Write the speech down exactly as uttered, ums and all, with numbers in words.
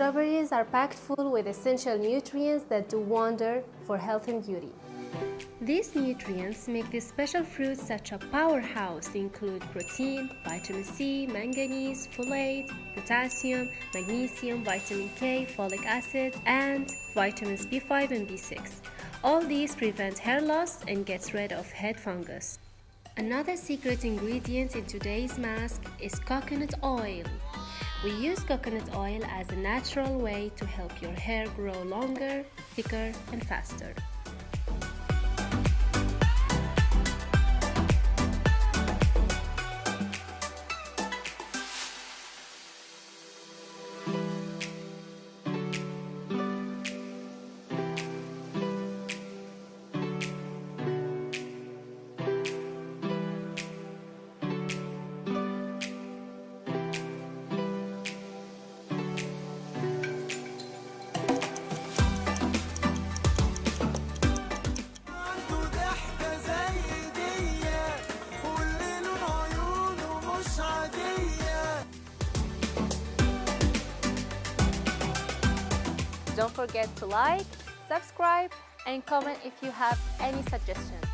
strawberries are packed full with essential nutrients that do wonder for health and beauty. These nutrients make this special fruit such a powerhouse. They include protein, vitamin C, manganese, folate, potassium, magnesium, vitamin K, folic acid, and vitamins B five and B six. All these prevent hair loss and gets rid of head fungus. Another secret ingredient in today's mask is coconut oil. We use coconut oil as a natural way to help your hair grow longer, thicker, and faster. Don't forget to like, subscribe, and comment if you have any suggestions.